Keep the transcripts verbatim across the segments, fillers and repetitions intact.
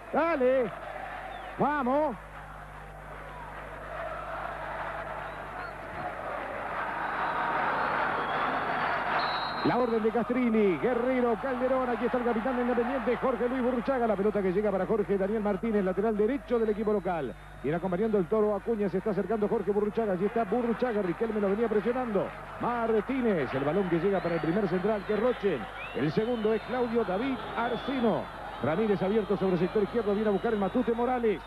Dale. Vamos. La orden de Castrilli, Guerrero, Calderón, aquí está el capitán de Independiente, Jorge Luis Burruchaga, la pelota que llega para Jorge Daniel Martínez, lateral derecho del equipo local. Viene acompañando el Toro Acuña, se está acercando Jorge Burruchaga, allí está Burruchaga, Riquelme lo venía presionando. Martínez, el balón que llega para el primer central, que Rochen. El segundo es Claudio David Arcino. Ramírez abierto sobre el sector izquierdo, viene a buscar el Matute Morales.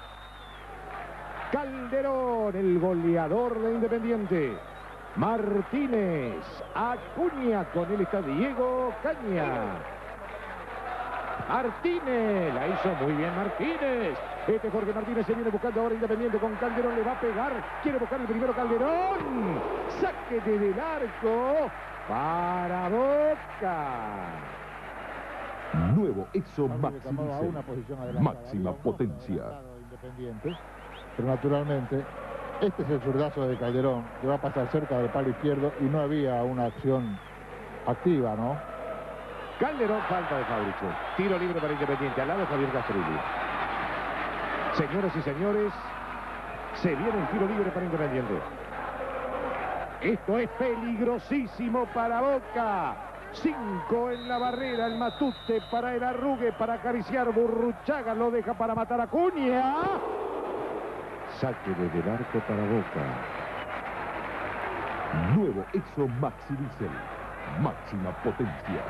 Calderón, el goleador de Independiente. Martínez, Acuña, con él está Diego Caña. Martínez, la hizo muy bien Martínez. Este Jorge Martínez se viene buscando ahora Independiente con Calderón, le va a pegar. Quiere buscar el primero Calderón. Saque desde el arco para Boca. Nuevo Exo Maximice. Máxima potencia. Independiente, pero naturalmente este es el zurdazo de Calderón, que va a pasar cerca del palo izquierdo y no había una acción activa, ¿no? Calderón, falta de Fabricio. Tiro libre para Independiente, al lado Javier Castrilli. Señoras y señores, se viene el tiro libre para Independiente. Esto es peligrosísimo para Boca. Cinco en la barrera, el Matute para el Arrugue, para acariciar. Burruchaga lo deja para matar a Acuña. Saque desde el arco para Boca. Nuevo Exo Maxi Diesel. Máxima potencia.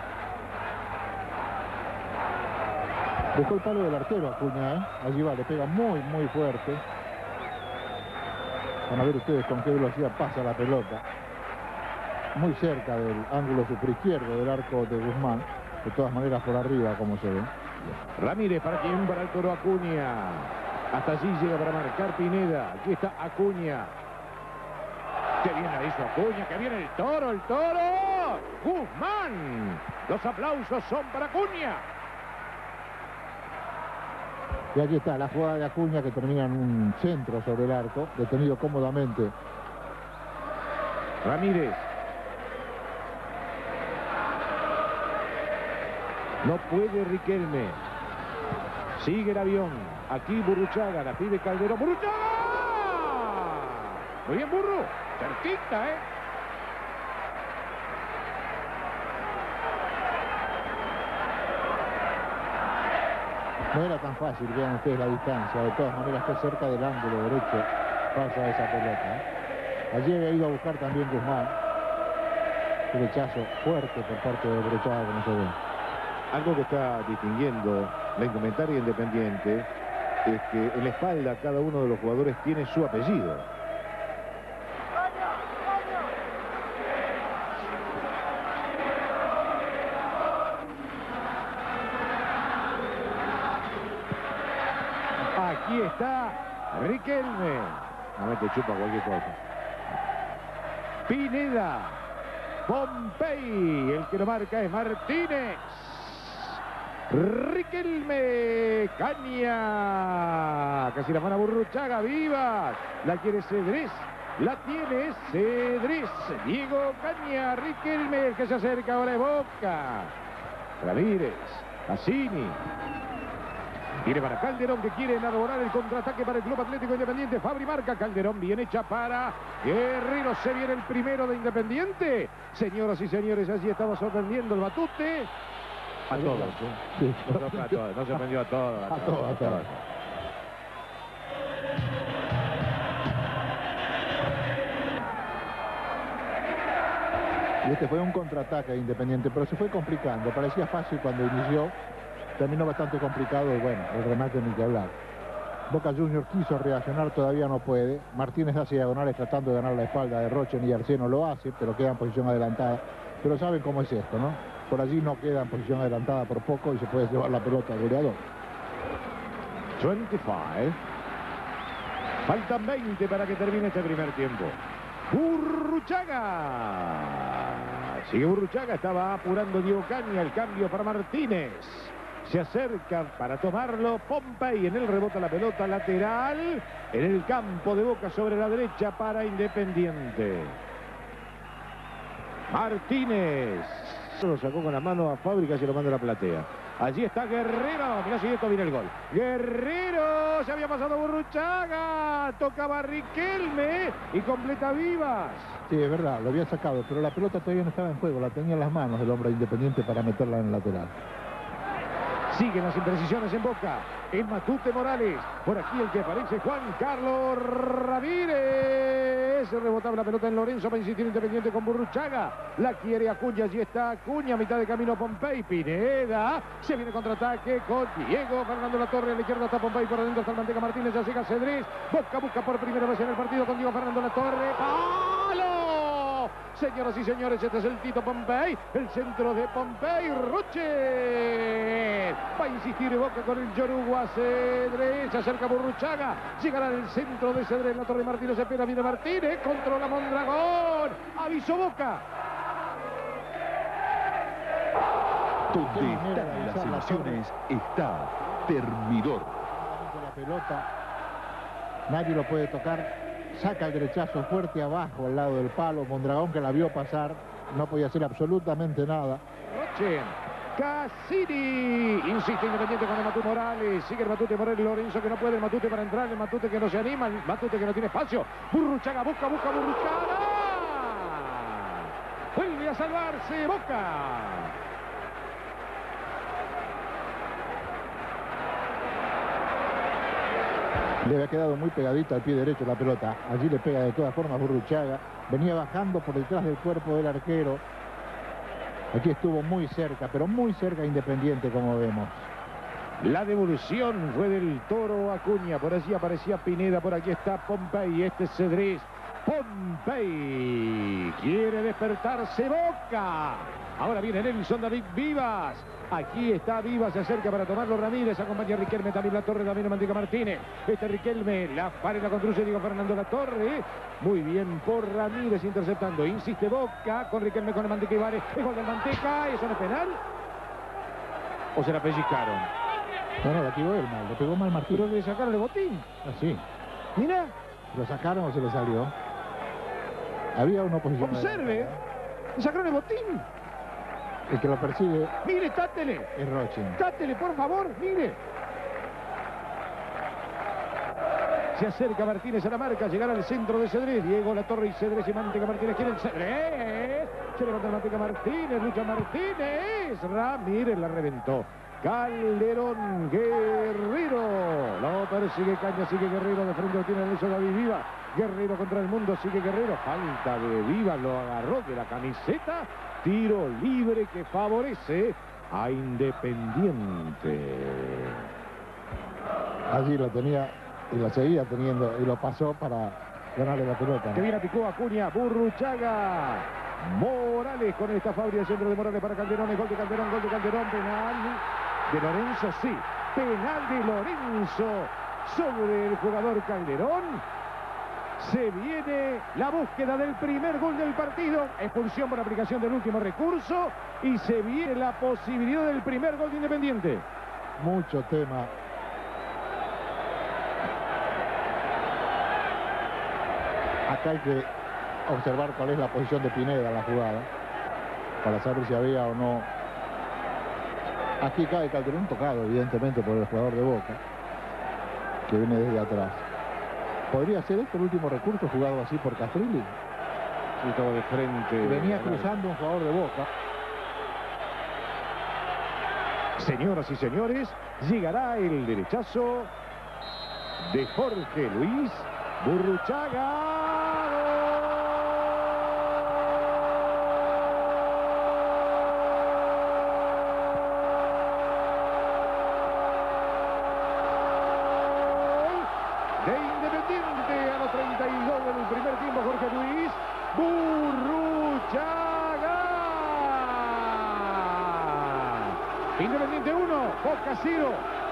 Dejó el palo del arquero Acuña, ¿eh? Allí va, le pega muy, muy fuerte. Van a ver ustedes con qué velocidad pasa la pelota. Muy cerca del ángulo superizquierdo del arco de Guzmán. De todas maneras por arriba, como se ve. Ramírez, ¿para quién? Para el Toro Acuña. Hasta allí llega para marcar Pineda. Aquí está Acuña. ¡Qué bien la hizo Acuña! ¡Que viene el Toro! ¡El Toro! ¡Guzmán! Los aplausos son para Acuña. Y aquí está la jugada de Acuña, que termina en un centro sobre el arco, detenido cómodamente. Ramírez. No puede Riquelme. Sigue el avión. Aquí Burruchaga, la pide Calderón. ¡Burruchaga! Muy bien, Burru. Cerquita, ¿eh? No era tan fácil, vean ustedes la distancia. De todas maneras, que cerca del ángulo derecho pasa esa pelota, ¿eh? Allí había ido a buscar también Guzmán. Un rechazo fuerte por parte de Burruchaga, como se ve. Algo que está distinguiendo la indumentaria Independiente es que en la espalda cada uno de los jugadores tiene su apellido. Aquí está Riquelme. A ver que chupa cualquier cosa. Pineda. Pompey. El que lo marca es Martínez. Riquelme, Caña, casi la mano Burruchaga, viva, la quiere Cedrés, la tiene Cedrés, Diego Caña, Riquelme, el que se acerca ahora es Boca, Ramírez, Cassini, viene para Calderón, que quiere elaborar el contraataque para el Club Atlético Independiente. Fabri marca, Calderón bien hecha para Guerrero. Se viene el primero de Independiente. Señoras y señores, allí estaba sorprendiendo el Matute. A todos, ¿eh? Sí. No, a todos, no se prendió a todos. A, a todos, a todos. Y este fue un contraataque Independiente, pero se fue complicando. Parecía fácil cuando inició, terminó bastante complicado y bueno, el remate ni que hablar. Boca Juniors quiso reaccionar, todavía no puede. Martínez hace diagonales tratando de ganar la espalda de Rochen y Arceno lo hace, pero queda en posición adelantada. Pero saben cómo es esto, ¿no? Por allí no queda en posición adelantada por poco y se puede llevar la pelota al goleador. veinticinco. Faltan veinte para que termine este primer tiempo. Burruchaga. Sigue Burruchaga, estaba apurando Diego Caña, el cambio para Martínez. Se acerca para tomarlo Pompey, en el rebote la pelota lateral, en el campo de Boca sobre la derecha para Independiente. Martínez. Lo sacó con la mano a Fábrica y se lo manda a la platea. Allí está Guerrero. Mirá si esto viene el gol. Guerrero. Se había pasado Burruchaga. Tocaba Riquelme y completa Vivas. Sí, es verdad, lo había sacado, pero la pelota todavía no estaba en juego. La tenía en las manos del hombre Independiente para meterla en el lateral. Siguen las imprecisiones en Boca. El Matute Morales. Por aquí el que aparece, Juan Carlos Ramírez. Rebotaba la pelota en Lorenzo para insistir Independiente con Burruchaga. La quiere Acuña. Allí está Acuña. A mitad de camino Pompey. Pineda. Se viene contraataque con Diego Fernando Latorre. A la izquierda está Pompey. Por adentro está el Manteca Martínez. Ya llega Cedrés. Boca busca por primera vez en el partido con Diego Fernando Latorre. ¡Palo! Señoras y señores, este es el Tito Pompey. El centro de Pompey. Roche. Va a insistir Boca con el Yoruba. Cedrés. Se acerca Burruchaga. Llegará en el centro de Cedrés. La Torre Martínez espera. Viene Martínez. Controla Mondragón. Aviso Boca. Donde están las emociones está Termidor. La pelota. Nadie lo puede tocar. Saca el derechazo fuerte abajo al lado del palo. Mondragón, que la vio pasar, no podía hacer absolutamente nada. Roche. Cassini. Insiste Independiente con el Matute Morales. Sigue el Matute Morales. Lorenzo que no puede. El Matute para entrar. El Matute que no se anima. El Matute que no tiene espacio. Burruchaga busca, busca Burruchaga. Vuelve a salvarse Boca. Le había quedado muy pegadita al pie derecho la pelota. Allí le pega de todas formas Burruchaga. Venía bajando por detrás del cuerpo del arquero. Aquí estuvo muy cerca, pero muy cerca Independiente, como vemos. La devolución fue del Toro Acuña. Por allí aparecía Pineda. Por aquí está Pompey. Este es Cedrés. Pompey quiere despertarse Boca. Ahora viene Nelson David Vivas. Aquí está Vivas, se acerca para tomarlo Ramírez. Acompaña a Riquelme, también La Torre, también Manteca Martínez. Este Riquelme, la pared la construye Diego Fernando La Torre. Muy bien por Ramírez interceptando. Insiste Boca con Riquelme, con el Manteca Ibares. El gol del Manteca. ¿Eso no es penal? ¿O se la pellizcaron? No, no, la tiró él mal. Le pegó mal Martín. Pero le sacaron el botín. Así. Mira. ¿Lo sacaron o se le salió? Había una oposición. Observe. Le sacaron el botín. El que lo persigue. Mire, tátele. Es Roche. Tátele, por favor, mire. Se acerca Martínez a la marca, llegará al centro de Cedrés. Diego La Torre y Cedrés y Manteca Martínez quieren Cedrés. Se levanta Manteca Martínez, lucha Martínez. Ramírez la reventó. Calderón, Guerrero. Lo persigue Caña, sigue Guerrero. De frente lo tiene Nelson David Vivas. Guerrero contra el mundo, sigue Guerrero. Falta de Vivas, lo agarró de la camiseta. Tiro libre que favorece a Independiente. Allí lo tenía y lo seguía teniendo y lo pasó para ganarle la pelota. Que viene picó Acuña, Burruchaga. Morales con esta fábrica de centro de Morales para Calderón. El gol de Calderón, gol de Calderón, penal de Lorenzo, sí. Penal de Lorenzo sobre el jugador Calderón. Se viene la búsqueda del primer gol del partido. Expulsión por aplicación del último recurso. Y se viene la posibilidad del primer gol de Independiente. Mucho tema. Acá hay que observar cuál es la posición de Pineda en la jugada. Para saber si había o no. Aquí cae Calderón tocado, evidentemente, por el jugador de Boca. Que viene desde atrás. ¿Podría ser este el último recurso jugado así por Castrilli? Y todo de frente. Venía cruzando un jugador de Boca. Señoras y señores, llegará el derechazo de Jorge Luis Burruchaga. De Independiente a los treinta y dos del primer tiempo, Jorge Luis Burruchaga. Independiente uno, Boca cero.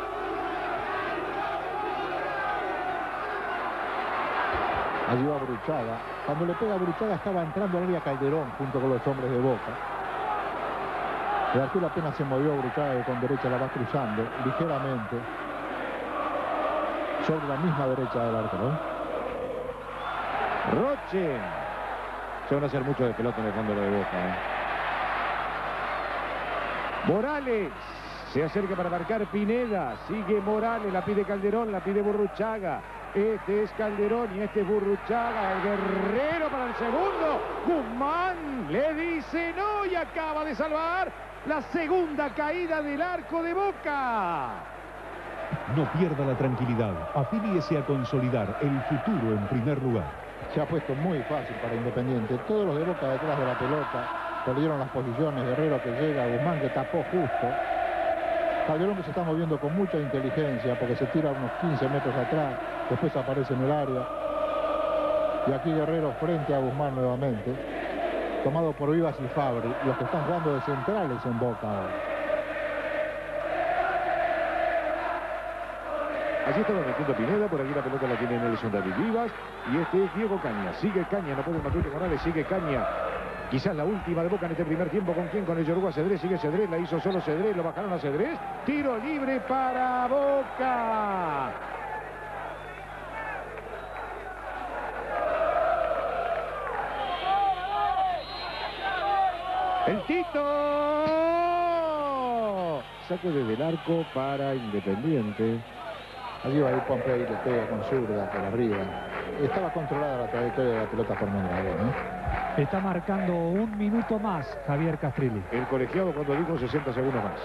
Allí va Burruchaga. Cuando le pega a Burruchaga estaba entrando al área Calderón junto con los hombres de Boca. El arquero apenas se movió Burruchaga y con derecha la va cruzando ligeramente sobre la misma derecha del arquero. Roche. Se van a hacer mucho de pelota en el fondo de Boca. ¿eh? Morales. Se acerca para marcar Pineda. Sigue Morales, la pide Calderón, la pide Burruchaga. Este es Calderón y este es Burruchaga. El Guerrero para el segundo. Guzmán le dice no y acaba de salvar la segunda caída del arco de Boca. No pierda la tranquilidad. Afíliese a consolidar el futuro en primer lugar. Se ha puesto muy fácil para Independiente. Todos los de Boca detrás de la pelota. Perdieron las posiciones. Guerrero que llega, Guzmán que tapó justo. Calderón que se está moviendo con mucha inteligencia porque se tira unos quince metros atrás, después aparece en el área. Y aquí Guerrero frente a Guzmán nuevamente, tomado por Vivas y Fabri, los que están jugando de centrales en Boca ahora. Allí estaba metiendo Pineda, por aquí la pelota la tiene Nelson David Vivas. Y este es Diego Caña. Sigue Caña, no puede Matute Morales, sigue Caña. Quizás la última de Boca en este primer tiempo. ¿Con quién? Con el Yoruba Cedrés. Sigue Cedrés. La hizo solo Cedrés. Lo bajaron a Cedrés. Tiro libre para Boca. El Tito. Saque desde el arco para Independiente. Allí va a ir Pompey, le pega con zurda por arriba. Estaba controlada la trayectoria de la pelota por Mondragón, ¿eh? Está marcando un minuto más Javier Castrilli. El colegiado cuando dijo sesenta segundos más.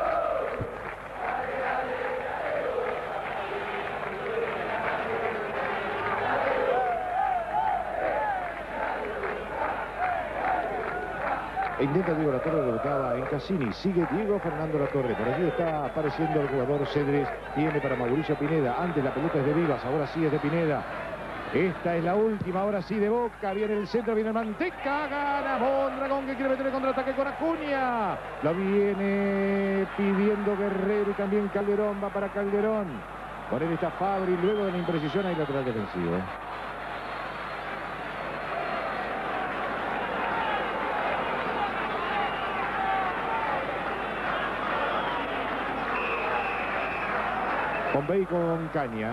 E intenta Diego Latorre, rebotaba en Cassini. Sigue Diego Fernando Latorre. Por allí está apareciendo el jugador Cedrés. Tiene para Mauricio Pineda. Antes la pelota es de Vivas, ahora sí es de Pineda. Esta es la última, ahora sí de Boca. Viene el centro, viene el Manteca. Gana Mondragón que quiere meter el contraataque con Acuña. Lo viene pidiendo Guerrero y también Calderón. Va para Calderón. Por él está Fabri. Luego de la imprecisión hay lateral defensivo. Pompey con Caña.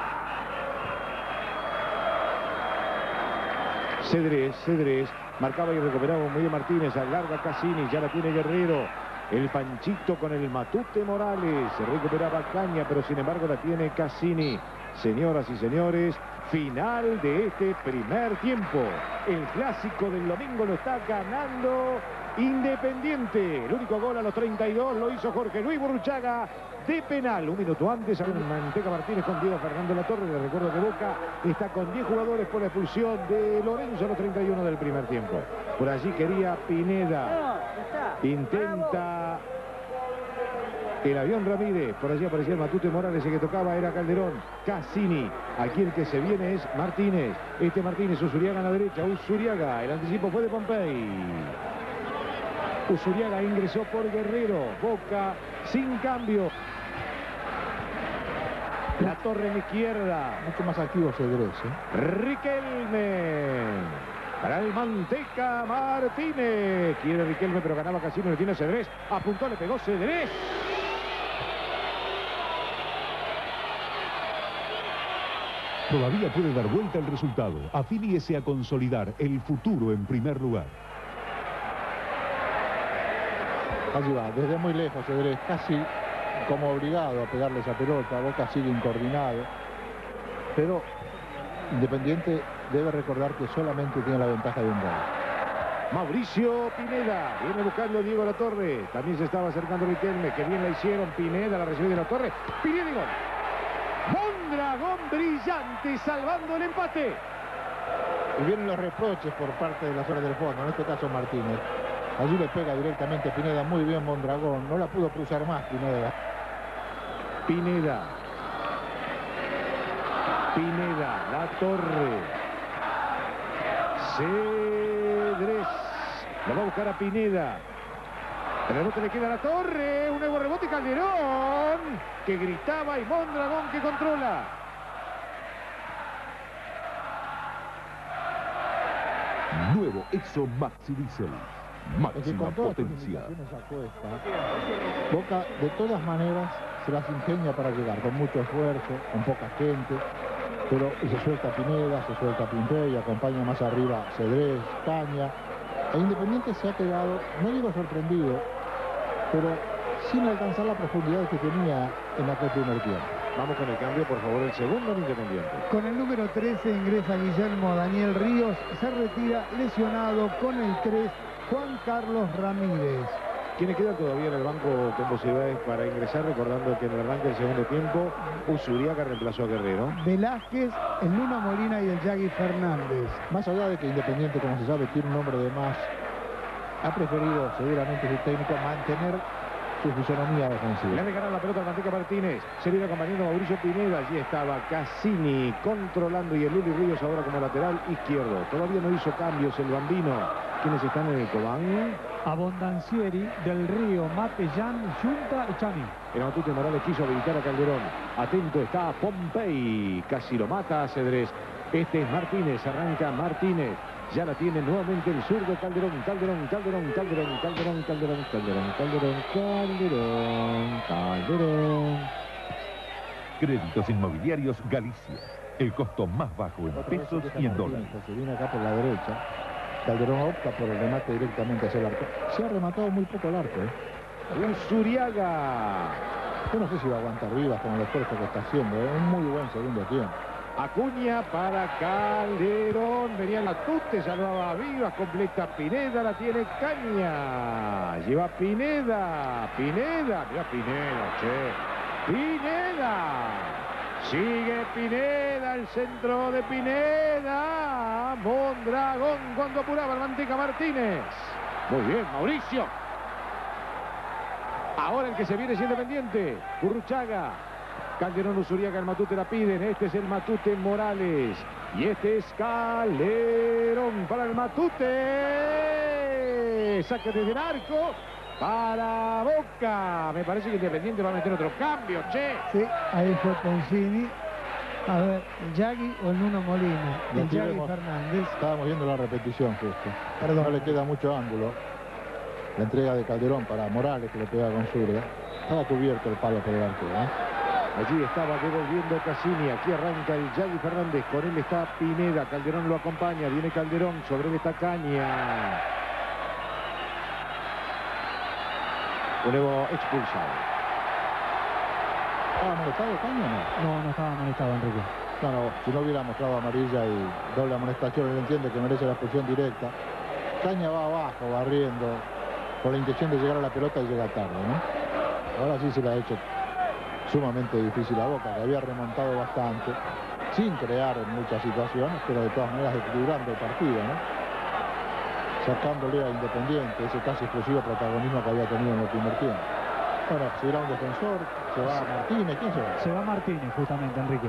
Cedrés, Cedrés. Marcaba y recuperaba muy bien Martínez. Alarga Cassini. Ya la tiene Guerrero. El Panchito con el Matute Morales. Se recuperaba Caña, pero sin embargo la tiene Cassini. Señoras y señores, final de este primer tiempo. El clásico del domingo lo está ganando Independiente. El único gol a los treinta y dos lo hizo Jorge Luis Burruchaga de penal. Un minuto antes había un Manteca Martínez con Diego Fernando Latorre. Les recuerdo que Boca está con diez jugadores por la expulsión de Lorenzo a los treinta y uno del primer tiempo. Por allí quería Pineda. Intenta el avión Ramírez. Por allí aparecía el Matute Morales. El que tocaba era Calderón. Cassini. Aquí el que se viene es Martínez. Este Martínez. Usuriaga a la derecha. Usuriaga. El anticipo fue de Pompey. Usuriaga ingresó por Guerrero. Boca sin cambio. La torre en izquierda. Mucho más activo Cedrés, ¿eh? Riquelme. Para el Manteca Martínez. Quiere Riquelme, pero ganaba Cassini. Le tiene Cedrés. Apuntó, le pegó Cedrés. Todavía puede dar vuelta el resultado. Afíliese a consolidar el futuro en primer lugar. Allí va, desde muy lejos Cedrés, casi como obligado a pegarle esa pelota. Boca sigue incoordinado. Pero Independiente debe recordar que solamente tiene la ventaja de un gol. Mauricio Pineda. Viene buscando Diego Latorre. También se estaba acercando Riquelme. Que bien la hicieron. Pineda la recibe de Latorre. Pineda y gol. Mondragón brillante salvando el empate. Y vienen los reproches por parte de las horas del fondo. En este caso Martínez. Allí le pega directamente Pineda. Muy bien Mondragón. No la pudo cruzar más Pineda. Pineda. Pineda. Latorre. Cedrés. Lo va a buscar a Pineda. El rebote le queda a Latorre. Un nuevo rebote y Calderón. Que gritaba y Mondragón que controla. Nuevo Exo Maxi Diesel. Máxima potencia. Boca de todas maneras se las ingenia para llegar con mucho esfuerzo, con poca gente, pero se suelta Pineda, se suelta Pompey, acompaña más arriba Cedrés, Caña. E Independiente se ha quedado, no digo sorprendido, pero sin alcanzar la profundidad que tenía en aquel primer tiempo. Vamos con el cambio, por favor, el segundo en Independiente. Con el número trece ingresa Guillermo Daniel Ríos, se retira lesionado con el tres Juan Carlos Ramírez. ¿Quiénes quedan todavía en el banco con posibilidades para ingresar? Recordando que en el arranque del segundo tiempo, Usuriaga reemplazó a Guerrero. Velázquez, el Luna Molina y el Yagui Fernández. Más allá de que Independiente, como se sabe, tiene un hombre de más, ha preferido seguramente su técnico mantener su fisonomía defensiva. Le regalan la pelota a Manteca Martínez. Se viene acompañando a Mauricio Pineda. Allí estaba Cassini controlando y el Luli Ríos ahora como lateral izquierdo. Todavía no hizo cambios el Bambino. ¿Quiénes están en el Cobán? Abondancieri, Del Río, Matellán, Junta y Chani. El Matute Morales quiso habilitar a Calderón. Atento está Pompey. Casi lo mata a Cedrés. Este es Martínez. Arranca Martínez. Ya la tiene nuevamente el zurdo Calderón. Calderón, Calderón, Calderón, Calderón, Calderón, Calderón, Calderón, Calderón, Calderón. Créditos Inmobiliarios Galicia. El costo más bajo en pesos y en dólares. Se viene acá por la derecha. Calderón opta por el remate directamente hacia el arco. Se ha rematado muy poco el arco, ¿eh? Usuriaga. Yo no sé si va a aguantar Vivas con el esfuerzo que está haciendo. Es ¿eh? un muy buen segundo tiempo. Acuña para Calderón. Venía la Tute, salvaba a Vivas. Completa Pineda, la tiene Caña. Lleva Pineda. Pineda. Mira Pineda, che. Pineda. Sigue Pineda, el centro de Pineda. Mondragón cuando apuraba el Manteca Martínez. Muy bien, Mauricio. Ahora el que se viene es Independiente. Burruchaga. Calderón, Usuriaga, el Matute la piden. Este es el Matute Morales. Y este es Calderón para el Matute. Saque desde el arco. Para Boca. Me parece que Independiente va a meter otro cambio, che. Sí, ahí fue Poncini. A ver, el Yagui o el Nuno Molina. Y El aquí Yagui vemos- Fernández. Estábamos viendo la repetición justo. Perdón. No le queda mucho ángulo. La entrega de Calderón para Morales, que le pega con zurda. Estaba cubierto el palo por el arco, ¿eh? Allí estaba devolviendo Cassini. Aquí arranca el Yagui Fernández. Con él está Pineda. Calderón lo acompaña. Viene Calderón. Sobre él está Caña. Un nuevo expulsado. ¿Estaba molestado Caña o no? No, no estaba molestado, Enrique. No, no, si no hubiera mostrado amarilla y doble amonestación, él entiende que merece la expulsión directa. Caña va abajo, barriendo, con la intención de llegar a la pelota y llega tarde, ¿no? Ahora sí se le ha hecho sumamente difícil a Boca, que había remontado bastante, sin crear en muchas situaciones, pero de todas maneras equilibrando el partido, ¿no? Sacándole a Independiente ese casi exclusivo protagonismo que había tenido en el primer tiempo. Bueno, se irá un defensor, se va Martínez, ¿quién se va? Se va Martínez, justamente, Enrique.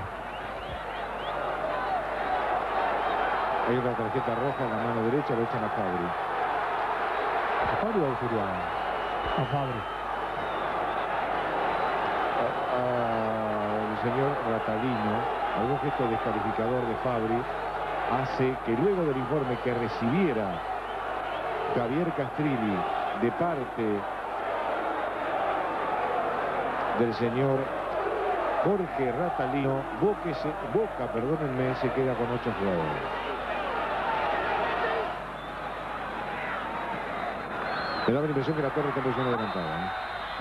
Hay una tarjeta roja en la mano derecha. Lo echan a Fabri. ¿Fabri o Usuriaga? A Fabri. A- a- el señor Ratalino, algún gesto descalificador de Fabri hace que luego del informe que recibiera Javier Castrilli de parte del señor Jorge Ratalino, Boca, se, Boca, perdónenme, se queda con ocho jugadores. Me da la impresión que la torre está en posición adelantada, ¿eh?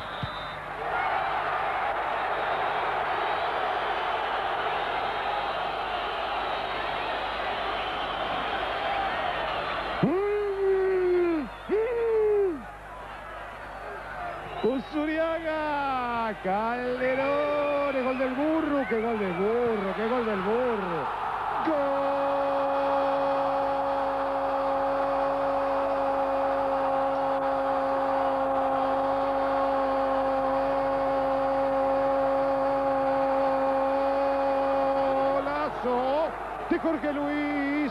Usuriaga, Calderón, el gol del burro, qué gol del burro, qué gol del burro. Golazo de Jorge Luis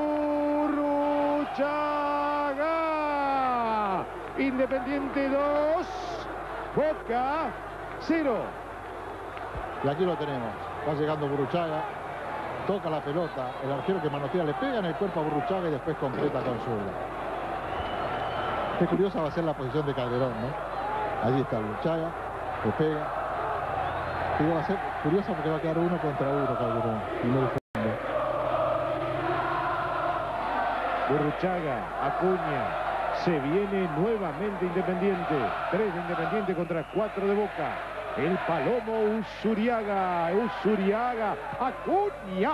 Burruchaga. Independiente dos, Boca cero. Y aquí lo tenemos, va llegando Burruchaga, toca la pelota, el arquero que manotea le pega en el cuerpo a Burruchaga y después completa con zurda. Qué curiosa va a ser la posición de Calderón, ¿no? Allí está Burruchaga, le pega. Digo, va a ser curiosa porque va a quedar uno contra uno Calderón. Y no el fondo. Burruchaga, Acuña, Se viene nuevamente Independiente. Tres de Independiente contra cuatro de Boca. El Palomo Usuriaga. Usuriaga. Acuña.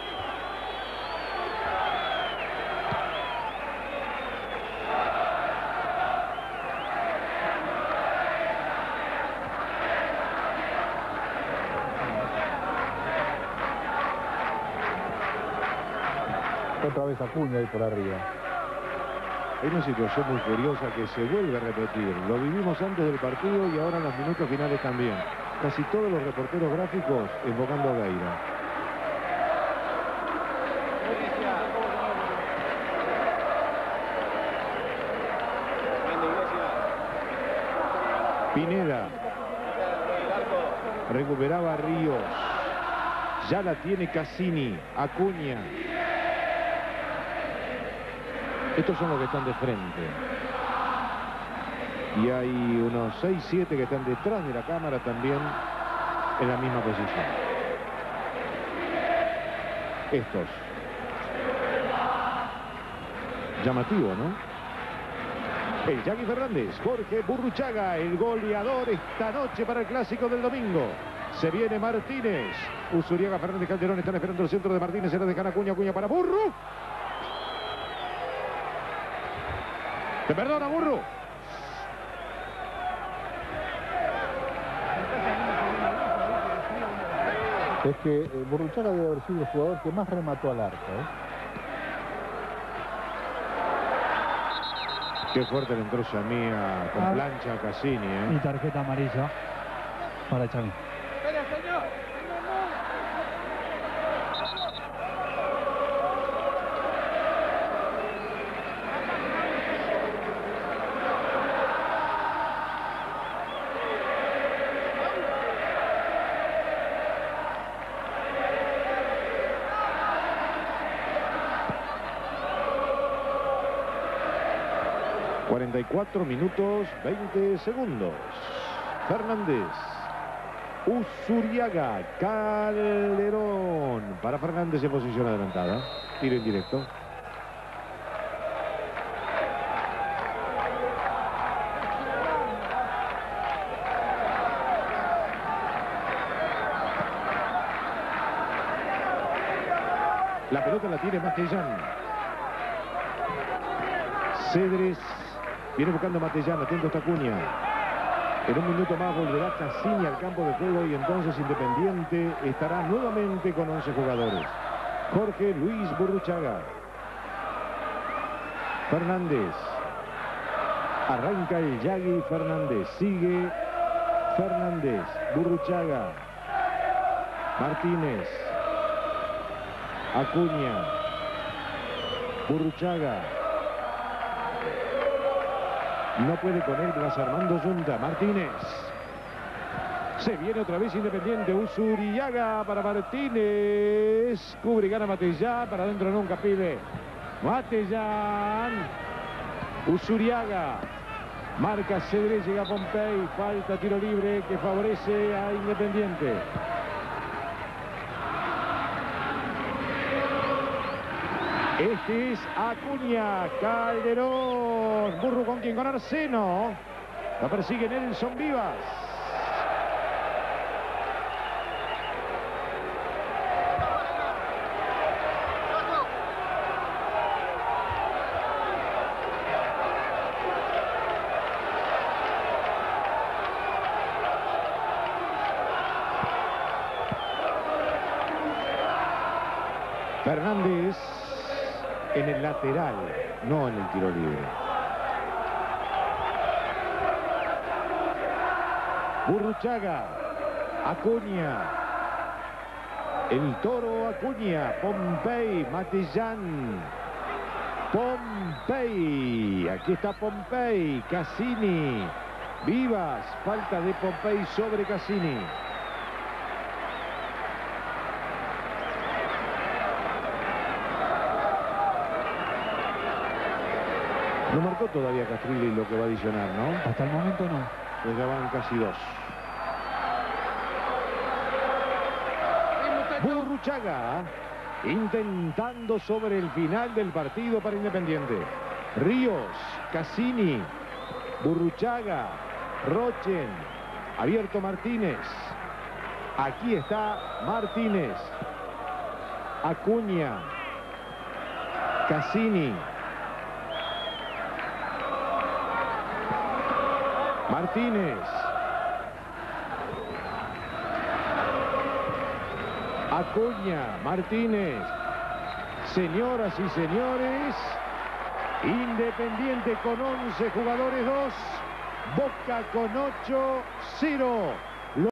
Otra vez Acuña ahí por arriba. Hay una situación muy curiosa que se vuelve a repetir. Lo vivimos antes del partido y ahora en los minutos finales también. Casi todos los reporteros gráficos invocando a Gaira. Pineda. Recuperaba a Ríos. Ya la tiene Cassini. Acuña. Estos son los que están de frente. Y hay unos seis, siete que están detrás de la cámara también en la misma posición. Estos. Llamativo, ¿no? El Yagui Fernández, Jorge Burruchaga, el goleador esta noche para el clásico del domingo. Se viene Martínez. Usuriaga, Fernández, Calderón están esperando el centro de Martínez. Se la dejan Acuña, Acuña para Burru. Te perdona, Burru. Es que eh, Burruchaga debe haber sido el jugador que más remató al arco, ¿eh? Qué fuerte le entró Yamía con Ah. plancha a Cassini, ¿eh? Y tarjeta amarilla para Xavi. cuarenta y cuatro minutos, veinte segundos. Fernández. Usuriaga. Calderón. Para Fernández en posición adelantada. Tiro indirecto. La pelota la tiene Matellán. Cedres. Viene buscando a Matellán, atento a Acuña. En un minuto más volverá Cassini al campo de juego y entonces Independiente estará nuevamente con once jugadores. Jorge Luis Burruchaga. Fernández. Arranca el Yagui Fernández. Sigue Fernández. Burruchaga. Martínez. Acuña. Burruchaga. No puede con él Blas Armando Yunta. Martínez. Se viene otra vez Independiente. Usuriaga para Martínez. Cubre y gana Matellán. Para adentro nunca pide. Matellán. Usuriaga. Marca Cedrés. Llega Pompey. Falta tiro libre que favorece a Independiente. Este es Acuña, Calderón, Burru con quien, con Arseno. La persigue Nelson Vivas. Fernández. En el lateral, no en el tiro libre. Burruchaga. Acuña. El Toro Acuña. Pompey. Matellán. Pompey. Aquí está Pompey. Cassini. Vivas. Falta de Pompey sobre Cassini. No marcó todavía Castrilli lo que va a adicionar, ¿no? Hasta el momento no. Pues ya van casi dos. Burruchaga intentando sobre el final del partido para Independiente. Ríos, Cassini, Burruchaga, Rochen, abierto Martínez. Aquí está Martínez. Acuña, Cassini. Martínez. Acuña, Martínez. Señoras y señores, Independiente con once jugadores, dos. Boca con ocho, cero.